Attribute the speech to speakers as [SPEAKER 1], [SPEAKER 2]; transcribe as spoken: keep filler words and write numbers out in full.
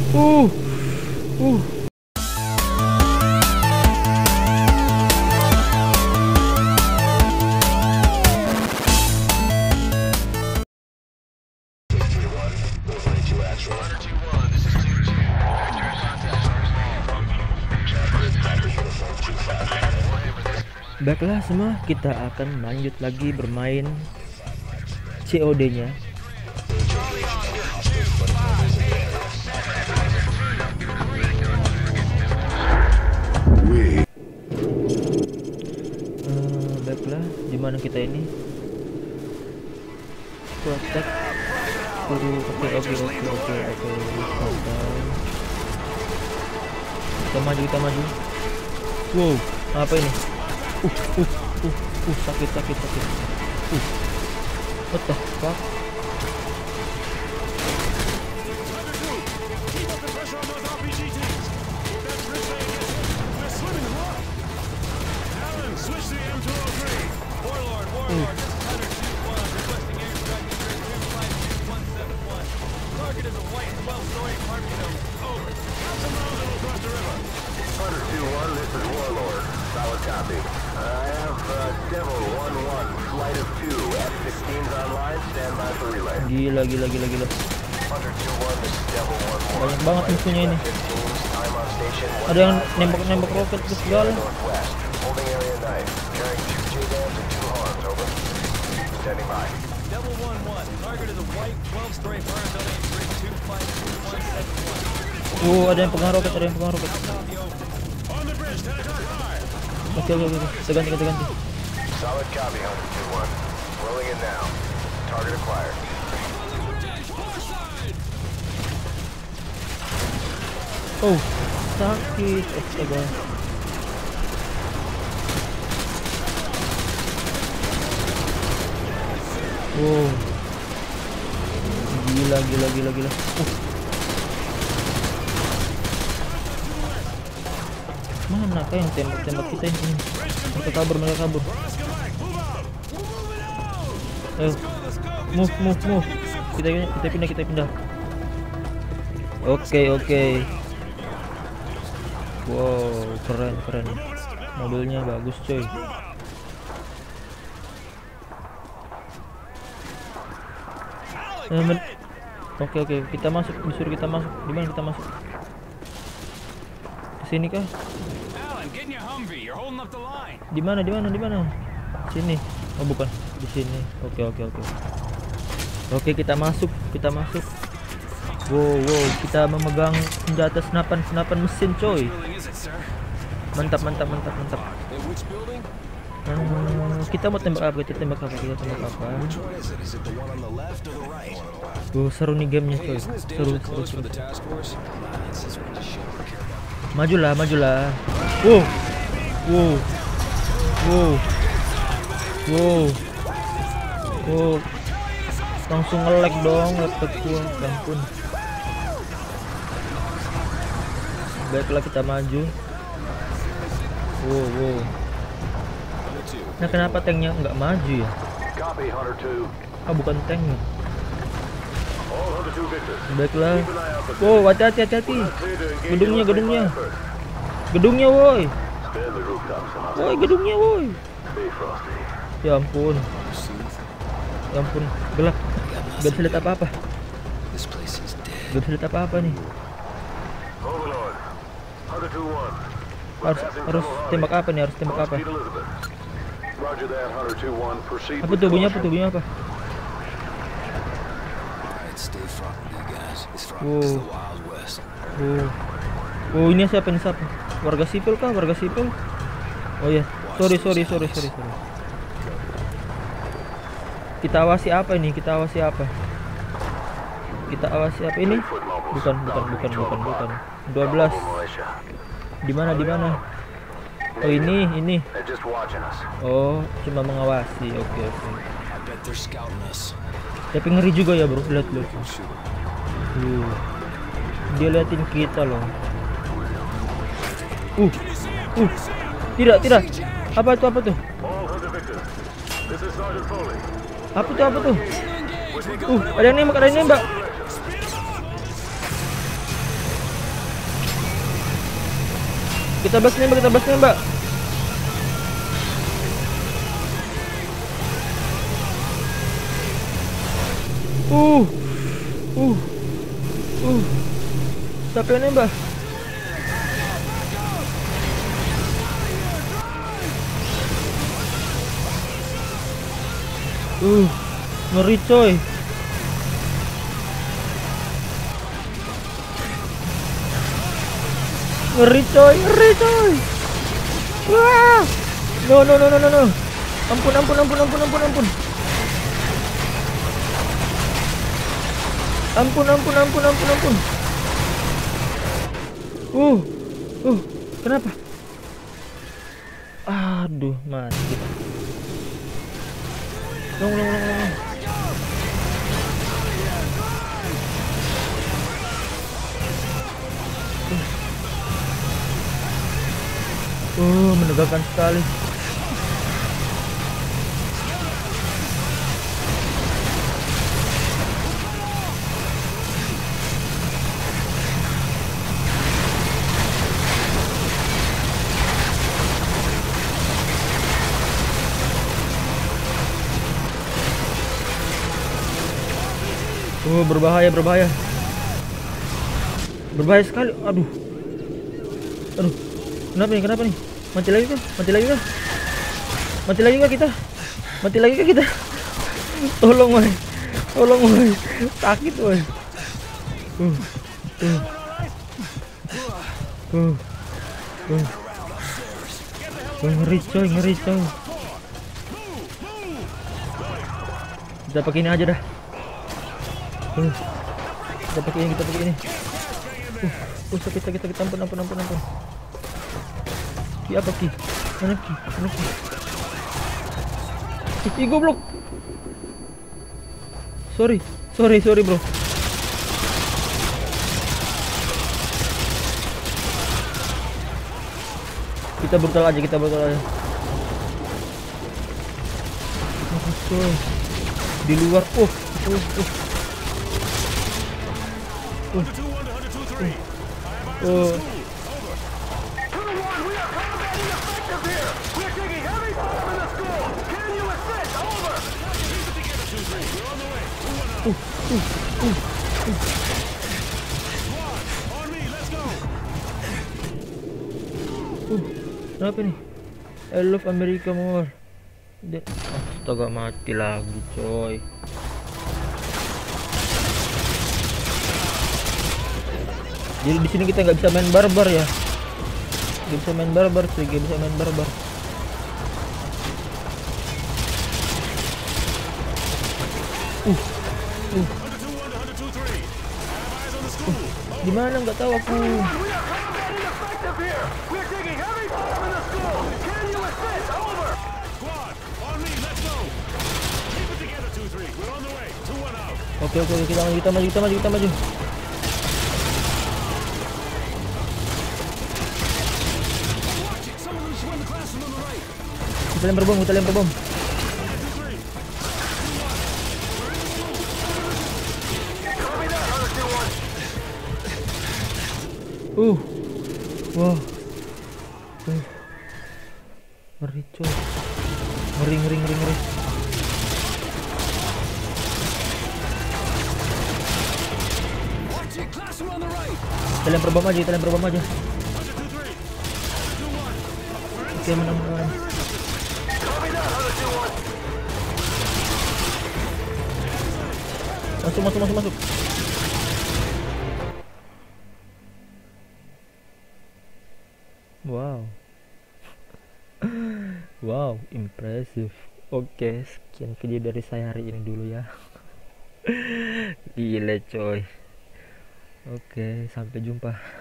[SPEAKER 1] Uh. Uh. Baiklah semua, kita akan lanjut lagi bermain C O D-nya. Uh, baiklah, dimana kita ini? Protect. Oke oke oke oke oke oke. Kita maju kita maju. Wow, apa ini? Uh, uh, uh, uh, sakit, sakit, sakit. Uh, what the fuck?
[SPEAKER 2] Solid copy. I have uh, Devil one one, flight of two, F sixteens online, stand by for relay.
[SPEAKER 1] Gila, gila, gila, gila.
[SPEAKER 2] Hunter two one, this is Devil one one.
[SPEAKER 1] Banyak banget musuhnya ini. Ada yang nembak-nembak roket ke segala.
[SPEAKER 2] Holding area knife, carrying two J-dams and two Hans, over. Standing by.
[SPEAKER 3] Devil one one, target is a white twelve-story burn building, bridge two five two one seven one.
[SPEAKER 1] Oh, ada yang pegang roket, ada yang pegang roket. Oke oke oke, kita ganti kita ganti.
[SPEAKER 2] Solid copy, Hunter two one. Rolling in now. Target acquired.
[SPEAKER 1] Oh, sakit, astaga. Wow, gila gila gila gila. Uh. Mana kah yang tembak-tembak kita ini? Mereka kabur, mereka kabur. Eh, move, move, move. Kita kita pindah, kita pindah. Oke, oke. Wow, keren, keren. Mobilnya bagus, coy. Eh, oke, oke. Kita masuk, disuruh kita masuk. Di mana kita masuk? Sini kah? Di mana? Di mana? Di mana? Sini. Oh, bukan. Di sini. Oke, oke, oke. Oke, kita masuk. Kita masuk. Wow, wow. Kita memegang senjata senapan-senapan mesin, coy. Mantap, mantap, mantap, mantap. Hmm, kita mau tembak apa? Kita tembak apa? Kita tembak apa? Oh, seru nih gamenya, coy. Seru, seru, seru. Majulah, majulah. Wow, wow, wow, wow, wow. Langsung nge-lag dong laptop gua, ampun. Baiklah kita maju. Wow, wow. Nah, kenapa tanknya nggak maju ya? Ah, bukan tanknya. Baiklah. Wow, hati-hati, hati-hati. Gedungnya, gedungnya. Gedungnya, woi. Woi, gedungnya, woi. Ya ampun. Ya ampun, gelap. Gak bisa lihat apa-apa. Gak bisa lihat apa-apa nih. Harus harus tembak apa nih? Harus tembak apa? Apa tuh bunyinya? Apa tuh bunyinya apa? Wow. Wow. Oh, ini siapa nih, siapa? Warga sipil kah? Warga sipil? Oh ya, sorry sorry sorry sorry sorry. Kita awasi apa ini? Kita awasi apa? Kita awasi apa ini? Bukan bukan bukan bukan bukan. dua belas. Di mana di mana? Oh, ini ini. Oh, cuma mengawasi. Oke oke. Tapi ngeri juga ya, bro. Lihat lihat. Uh, dia liatin kita loh. Uh, uh, tidak tidak. Apa itu apa tuh? Apa tuh apa tuh? Uh, ada yang nembak, ada yang nembak. Kita bas nembak, kita bas nembak. Uh. Uh. Uh. Siapa yang nembak? Uh. Ngeri coy. Ngeri coy, ngeri coy. Wah. No no no no no no. Ampun ampun ampun ampun ampun ampun. Ampun ampun ampun ampun ampun. Uh. Uh, kenapa? Aduh, mati. Long long long long. Uh, menegakkan sekali. Oh, berbahaya, berbahaya. Berbahaya sekali. Aduh. Aduh. Kenapa nih? Kenapa nih? Mati lagi kan? Mati lagi kan? Mati lagi kan kita? Mati lagi kan kita? Tolong, woy. Tolong, woy. Sakit, woy. Uh. Uh. Uh. Uh. Uh, ngeri coy, ngeri coy. Kita pakai ini aja dah. Uh. Kita pakai ini, kita pakai ini. Uh, uh sakit, sakit, sakit. Ampun, ampun, ampun, ampun. Ki apa Ki? Mana Ki? Mana Ki? Ki goblok. Sorry, sorry, sorry bro. Kita brutal aja, kita brutal aja. Oh, di luar. Oh, oh, oh. Oh. Oh. Uh, uh, uh, uh. Uh, kenapa nih? I love America more. Dan astaga, mati lagi coy. Jadi di sini kita nggak bisa main barbar ya. Nggak bisa main barbar sih, nggak bisa main barbar. Uh. Uh. Uh. Gimana nggak tahu aku. Oke oke kita maju kita maju kita maju kita maju. Kita lempar bom, kita lempar bom. Uh, wow, uh, ngeri coy, ngeri ngeri ngeri ngeri. Kita lempar bom aja, kita lempar bom aja. Oke, menang menang. Masuk masuk masuk masuk. Wow. Wow, impressive. Oke, sekian video dari saya hari ini dulu ya. Gila coy. Oke, sampai jumpa.